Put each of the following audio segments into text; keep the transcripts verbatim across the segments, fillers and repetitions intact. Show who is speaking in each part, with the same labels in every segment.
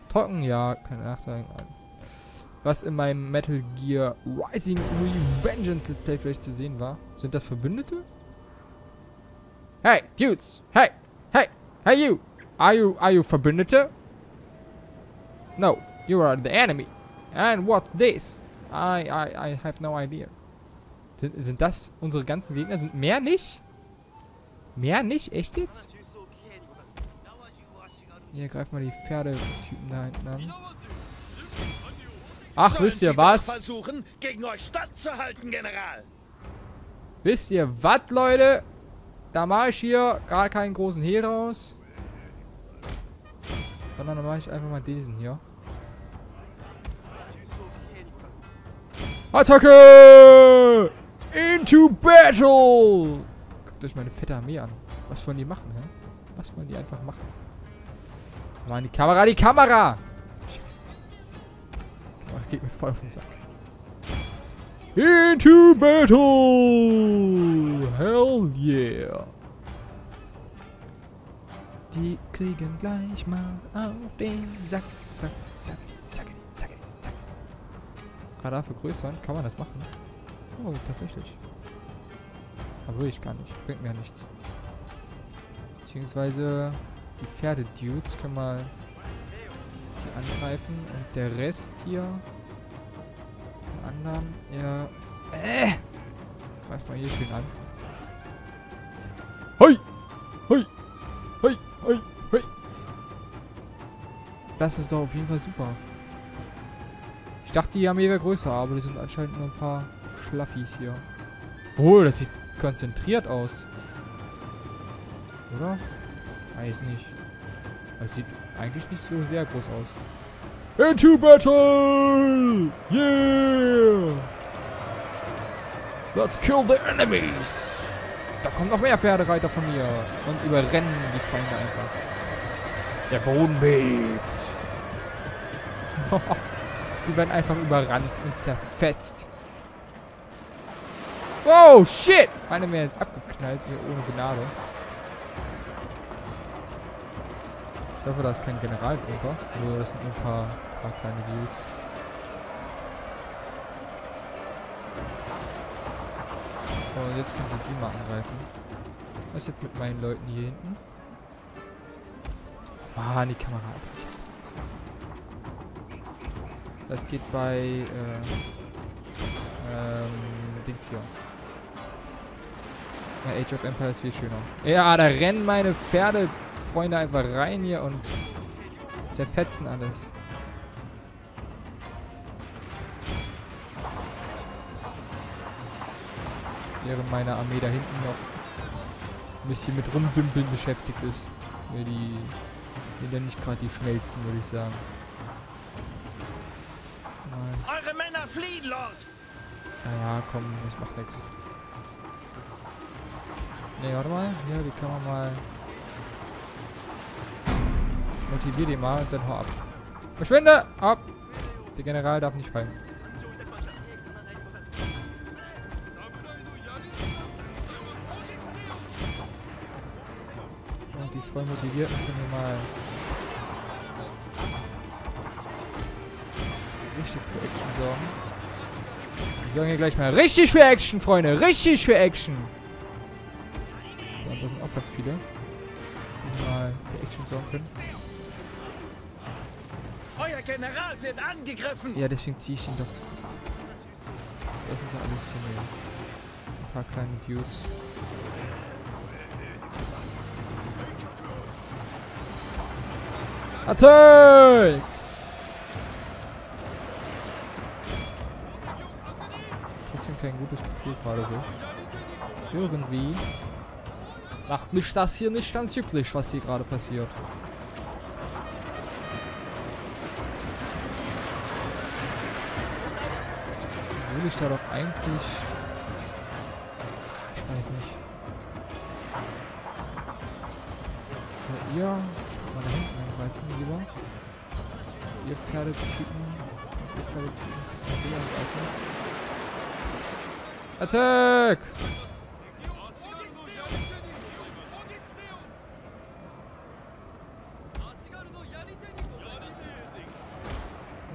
Speaker 1: Trocken, ja, keine Nachteile. Was in meinem Metal Gear Rising Revengeance Let's Play vielleicht zu sehen war. Sind das Verbündete? Hey, Dudes! Hey! Hey! Hey, you! Are you, are you Verbündete? No, you are the enemy. And what's this? I, I, I have no idea. Sind, sind das unsere ganzen Gegner? Sind mehr nicht? Mehr nicht? Echt jetzt? Hier, greif mal die Pferdetypen da hinten an. Ach, wisst ihr was?
Speaker 2: Versuchen, gegen euch standzuhalten, General.
Speaker 1: Wisst ihr was, Leute? Da mache ich hier gar keinen großen Hehl draus. Sondern dann mache ich einfach mal diesen hier. Attacke! Into Battle! Guckt euch meine fette Armee an. Was wollen die machen, hä? Was wollen die einfach machen? Mann, die Kamera, die Kamera! Scheiße. Die Kamera geht mir voll auf den Sack. Into Battle! Hell yeah! Die kriegen gleich mal auf den Sack, Sack, Sack, Zack, Zack, Zack. Radar vergrößern, kann man das machen? Oh, tatsächlich. Aber will ich gar nicht, bringt mir nichts. Beziehungsweise die Pferde-Dudes können mal die angreifen und der Rest hier, die anderen, ja, äh, greift mal hier schön an. Hoi! Hoi! Hoi! Hoi! Hoi! Das ist doch auf jeden Fall super. Ich dachte, die Armee wäre größer, aber die sind anscheinend nur ein paar Schlaffis hier. Oh, das sieht konzentriert aus. Oder? Weiß nicht. Das sieht eigentlich nicht so sehr groß aus. Into Battle! Yeah! Let's kill the enemies! Da kommen noch mehr Pferdereiter von mir und überrennen die Feinde einfach. Der Boden bebt. Die werden einfach überrannt und zerfetzt. Oh, shit! Eine wäre jetzt abgeknallt hier ohne Gnade. Ich hoffe, da ist kein General drunter. Nur das sind nur ein paar, paar kleine Dudes. Oh, jetzt können sie die mal angreifen. Was ist jetzt mit meinen Leuten hier hinten? Ah, die Kamera, Alter. Ich hasse das. Das geht bei, äh, ähm, Dings hier. Ja, Age of Empires ist viel schöner. Ja, da rennen meine Pferdefreunde einfach rein hier und zerfetzen alles. Während meine Armee da hinten noch ein bisschen mit Rumdümpeln beschäftigt ist. Weil die sind ja nicht gerade die schnellsten, würde ich sagen. Nein.
Speaker 2: Eure Männer fliehen, Lord!
Speaker 1: Naja, komm, das macht nichts. Ne, warte mal. Hier, die kann man mal... Motivier die mal und dann hau ab. Verschwinde! Ab! Der General darf nicht fallen. Und die voll motivierten können wir mal... richtig für Action sorgen. Wir sorgen hier gleich mal richtig für Action, Freunde! Richtig für Action! So, und da sind auch ganz viele, die mal für Action sorgen können.
Speaker 2: Euer General wird angegriffen!
Speaker 1: Ja, deswegen ziehe ich ihn doch zu. Das sind ja alles hier mehr. Ein paar kleine Dudes. Attack! Trotzdem kein gutes Gefühl gerade so. Irgendwie macht mich das hier nicht ganz glücklich, was hier gerade passiert. Will ich da doch eigentlich... Ich weiß nicht. So, ihr mal da hinten angreifen, lieber. Ihr Pferdetypen. Ihr Pferdetypen. Hier angreifen. Attack!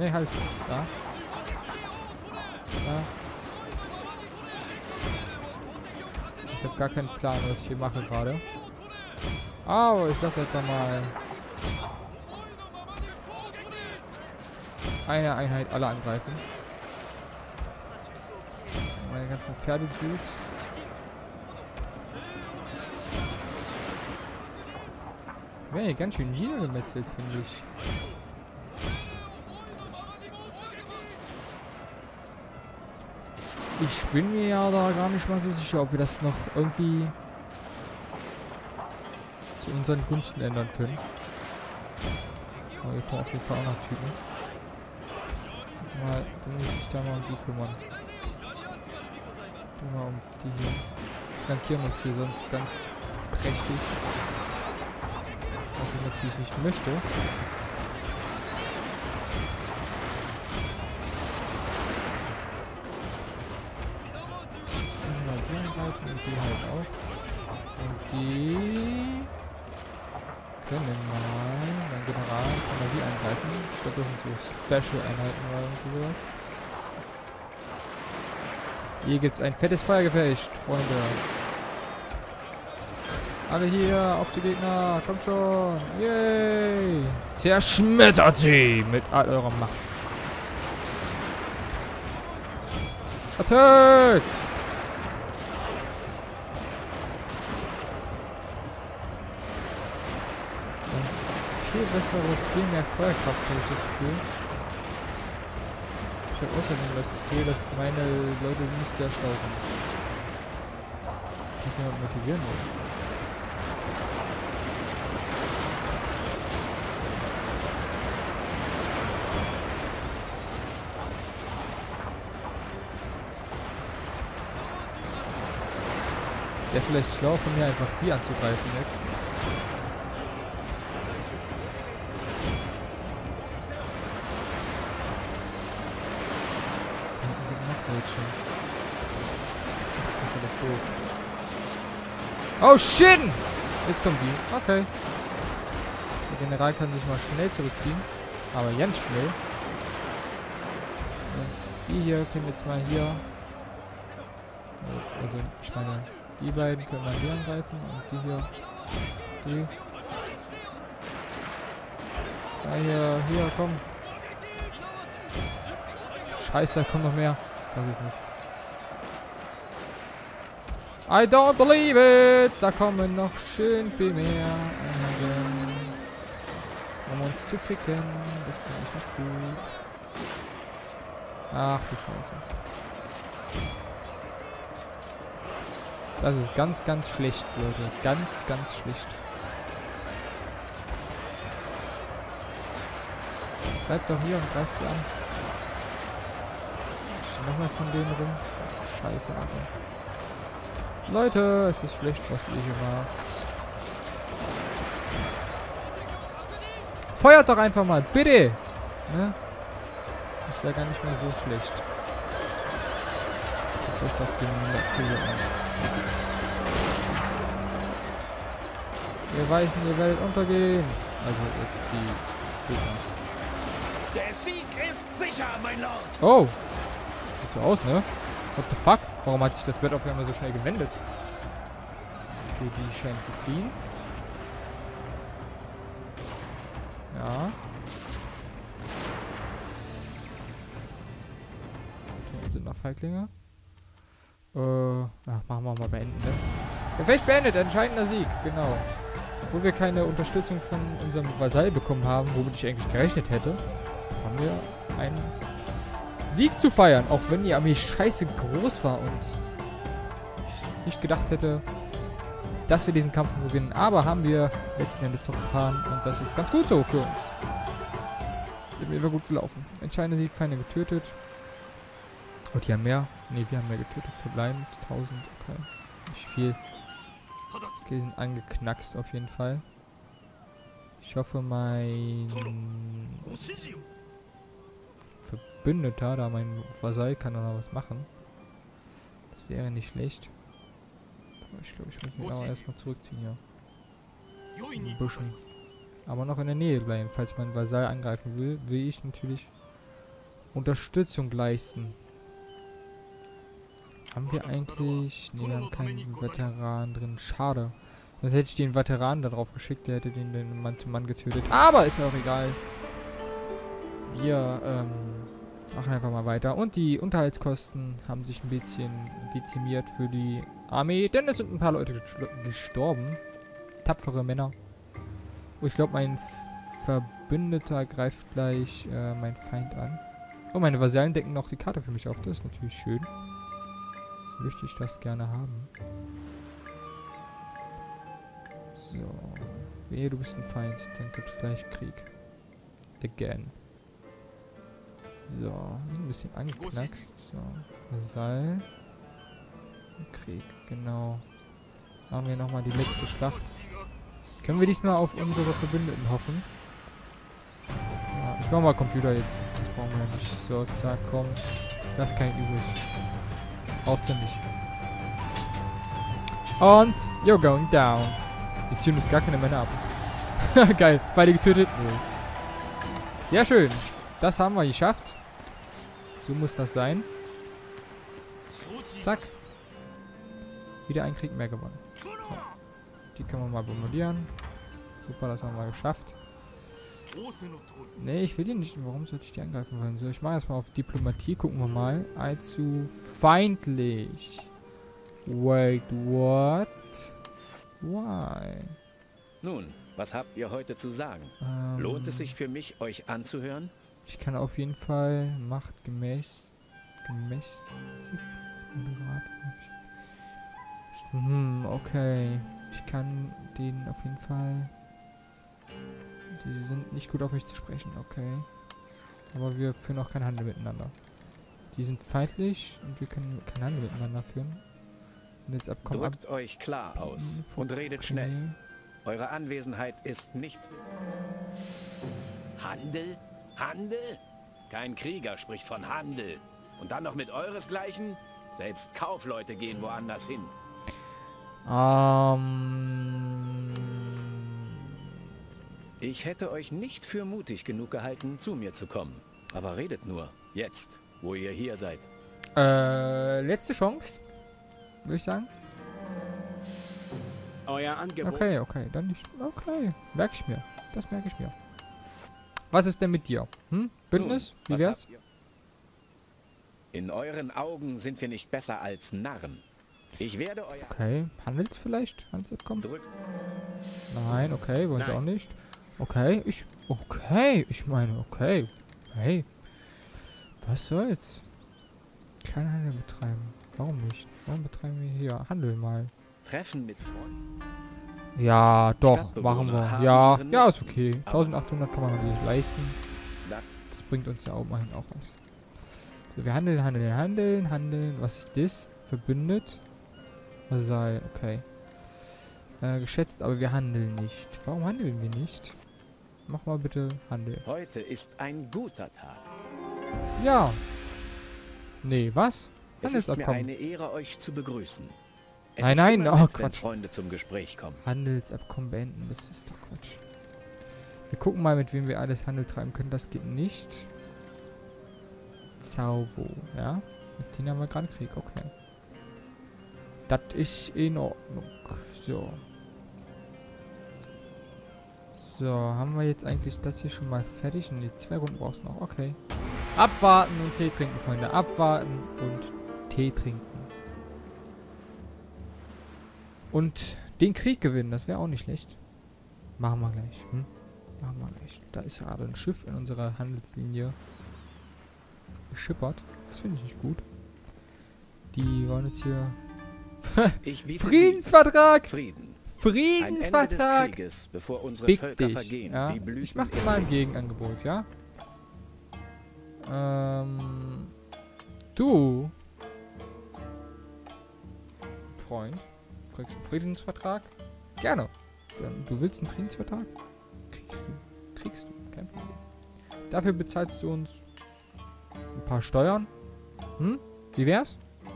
Speaker 1: Ne, halt. Da. Da. Ich habe gar keinen Plan, was ich hier mache gerade. Aber ich lasse einfach mal eine Einheit alle angreifen. Meine ganzen Pferdedudes. Werden hier ganz schön niedergemetzelt, finde ich. Ich bin mir ja da gar nicht mal so sicher, ob wir das noch irgendwie zu unseren Gunsten ändern können. Aber wir können auf jeden Fall auch noch Typen. Mal, du musst dich da mal um die kümmern. Du mal um die hier. Flankieren uns hier sonst ganz prächtig. Was ich natürlich nicht möchte. Mal die angreifen und die halt auch. Und die können mal mein General kann mal die angreifen. Ich glaube, das sind so Special-Einheiten oder irgendwie sowas. Hier gibt es ein fettes Feuergefecht, Freunde. Alle hier auf die Gegner, kommt schon. Yay! Zerschmettert sie mit all eurer Macht. Attack! Viel bessere, viel mehr Feuerkraft, habe ich das Gefühl. Ich habe außerdem das Gefühl, dass meine Leute nicht sehr schlau sind. Nicht jemand motivieren will. Wäre vielleicht schlau von mir, einfach die anzugreifen jetzt. Da hinten sind noch welche. Das ist alles doof. Oh shit! Jetzt kommt die. Okay. Der General kann sich mal schnell zurückziehen. Aber ganz schnell. Und die hier können jetzt mal hier. Also, ich meine. Die beiden können wir hier angreifen und die hier. Die. Ja, hier, hier, komm. Scheiße, da kommt noch mehr. Weiß ich nicht. I don't believe it! Da kommen noch schön viel mehr Einheiten. Um uns zu ficken. Das finde ich nicht gut. Ach du Scheiße. Das ist ganz, ganz schlecht, Leute. Ganz, ganz schlecht. Bleibt doch hier und greift die an. Ich stehe nochmal von denen rum. Scheiße, Alter. Leute, es ist schlecht, was ihr hier macht. Feuert doch einfach mal, bitte! Ne? Das wäre gar nicht mehr so schlecht. Guckt euch das Gemetzel hier an. Wir Weißen, ihr werdet untergehen. Also jetzt die Gegner.
Speaker 2: Der Sieg ist sicher, mein Lord.
Speaker 1: Oh. Sieht so aus, ne? What the fuck? Warum hat sich das Bett auf einmal so schnell gewendet? Okay, die scheinen zu fliehen. Ja. Hier sind noch Feiglinge. Äh, ach, machen wir mal beenden, ne? Gefecht beendet, entscheidender Sieg, genau. Obwohl wir keine Unterstützung von unserem Vasall bekommen haben, womit ich eigentlich gerechnet hätte, haben wir einen Sieg zu feiern, auch wenn die Armee scheiße groß war und ich nicht gedacht hätte, dass wir diesen Kampf gewinnen. Aber haben wir letzten Endes doch getan und das ist ganz gut so für uns. Wir waren gut gelaufen. Entscheidender Sieg, Feinde getötet. Und die haben mehr. Ne, wir haben mehr getötet. Verbleibend tausend. Okay. Nicht viel. Okay, sind angeknackst auf jeden Fall. Ich hoffe, mein Verbündeter, da mein Vasall, kann da noch was machen. Das wäre nicht schlecht. Ich glaube, ich muss mich aber erstmal zurückziehen hier. In den Büschen. Aber noch in der Nähe bleiben. Falls mein Vasall angreifen will, will ich natürlich Unterstützung leisten. Haben wir eigentlich... Ne, wir haben keinen Veteran drin. Schade. Sonst hätte ich den Veteran da drauf geschickt. Der hätte den, den Mann zu Mann getötet. Aber ist ja auch egal. Wir ähm, machen einfach mal weiter. Und die Unterhaltskosten haben sich ein bisschen dezimiert für die Armee. Denn es sind ein paar Leute gestorben. Tapfere Männer. Oh, ich glaube, mein Verbündeter greift gleich äh, meinen Feind an. Oh, meine Vasallen decken noch die Karte für mich auf. Das ist natürlich schön. So möchte ich das gerne haben. So. Wehe, du bist ein Feind. Dann gibt es gleich Krieg. Again. So. Wir sind ein bisschen angeknackst. So. Vasall. Krieg. Genau. Machen wir nochmal die letzte Schlacht. Können wir diesmal auf unsere Verbündeten hoffen? Ja, ich mach mal Computer jetzt. Das brauchen wir ja nicht. So, zack, komm. Da ist kein übrig. Braucht's ja nicht. Und you're going down. Wir ziehen uns gar keine Männer ab. Geil. Beide getötet? Null. Sehr schön. Das haben wir geschafft. So muss das sein. Zack. Wieder ein Krieg mehr gewonnen. So. Die können wir mal bombardieren. Super, das haben wir geschafft. Ne, ich will die nicht. Warum sollte ich die angreifen wollen? So, ich mache erstmal auf Diplomatie. Gucken wir mal. Allzu feindlich. Wait, what? Why?
Speaker 3: Nun, was habt ihr heute zu sagen?
Speaker 1: Ähm,
Speaker 3: Lohnt es sich für mich, euch anzuhören?
Speaker 1: Ich kann auf jeden Fall Macht gemäß... gemäß... Hm, okay. Ich kann denen auf jeden Fall... Die sind nicht gut auf mich zu sprechen, okay. Aber wir führen auch keinen Handel miteinander. Die sind feindlich und wir können keinen Handel miteinander führen. Und jetzt Abkommen ab...
Speaker 3: Drückt euch klar aus und redet
Speaker 1: okay.
Speaker 3: schnell. Eure Anwesenheit ist nicht... Handel? Handel? Kein Krieger spricht von Handel. Und dann noch mit euresgleichen? Selbst Kaufleute gehen woanders hin.
Speaker 1: Ähm...
Speaker 3: Ich hätte euch nicht für mutig genug gehalten, zu mir zu kommen. Aber redet nur. Jetzt, wo ihr hier seid.
Speaker 1: Äh, letzte Chance. Würde ich sagen.
Speaker 2: Euer Angebot.
Speaker 1: Okay, okay, dann nicht. Okay, merke ich mir. Das merke ich mir. Was ist denn mit dir? Hm? Bündnis?
Speaker 3: Nun,
Speaker 1: Wie
Speaker 3: was
Speaker 1: wär's?
Speaker 3: habt ihr? In euren Augen sind wir nicht besser als Narren. Ich werde euer...
Speaker 1: Okay, Handels vielleicht? Handelsabkommen?
Speaker 3: Drückt.
Speaker 1: Nein, okay, wollen sie
Speaker 3: Nein.
Speaker 1: auch nicht. Okay, ich... Okay, ich meine, okay. Hey. Was soll's? Kein Handel betreiben. Warum nicht? Warum betreiben wir hier Handel mal?
Speaker 3: Treffen mit Freunden.
Speaker 1: Ja, doch,
Speaker 3: Stadtbewohner
Speaker 1: machen wir.
Speaker 3: haben
Speaker 1: Ja,
Speaker 3: ihren
Speaker 1: ja, ist
Speaker 3: Nutzen.
Speaker 1: okay.
Speaker 3: Aber-
Speaker 1: eintausendachthundert kann man natürlich leisten.
Speaker 3: Da-
Speaker 1: Das bringt uns ja auch mal auch was. So, wir handeln, handeln, handeln, handeln. Was ist das? Verbündet? Vasall, okay. Äh, geschätzt, aber wir handeln nicht. Warum handeln wir nicht? Mach mal bitte Handel.
Speaker 3: Heute ist ein guter Tag.
Speaker 1: Ja. Nee, was?
Speaker 3: Es ist mir
Speaker 1: Handelsabkommen.
Speaker 3: eine Ehre, euch zu begrüßen. Es
Speaker 1: Nein,
Speaker 3: ist
Speaker 1: nein,
Speaker 3: immer
Speaker 1: oh
Speaker 3: nett, wenn
Speaker 1: Quatsch.
Speaker 3: Freunde zum Gespräch kommen.
Speaker 1: Handelsabkommen beenden. Das ist doch Quatsch. Wir gucken mal, mit wem wir alles Handel treiben können. Das geht nicht. Zauvo, ja? Mit denen haben wir gerade Krieg, okay. Das ist in Ordnung. So. So, haben wir jetzt eigentlich das hier schon mal fertig? Ne, zwei Runden brauchst du noch. Okay. Abwarten und Tee trinken, Freunde. Abwarten und Tee trinken. Und den Krieg gewinnen, das wäre auch nicht schlecht. Machen wir gleich. Hm? Machen wir gleich. Da ist gerade ein Schiff in unserer Handelslinie geschippert. Das finde ich nicht gut. Die wollen jetzt hier...
Speaker 3: Ich biete
Speaker 1: Friedensvertrag!
Speaker 3: Frieden. Ein Ende des
Speaker 1: Friedensvertrag!
Speaker 3: Krieges, bevor unsere
Speaker 1: Fick
Speaker 3: Völker
Speaker 1: dich.
Speaker 3: vergehen.
Speaker 1: Ja?
Speaker 3: Wie Blüten
Speaker 1: Ich mach dir
Speaker 3: im
Speaker 1: mal ein
Speaker 3: Wind.
Speaker 1: Gegenangebot, ja? Ähm... Du... Freund, kriegst einen Friedensvertrag? Gerne. Dann, du willst einen Friedensvertrag? Kriegst du. Kriegst du. Kein Problem. Dafür bezahlst du uns ein paar Steuern. Hm? Wie wär's?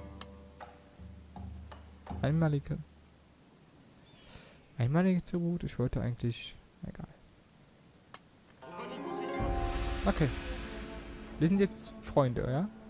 Speaker 1: Einmalige. Einmalige Tribut? Ich wollte eigentlich... Egal. Okay. Wir sind jetzt Freunde, ja?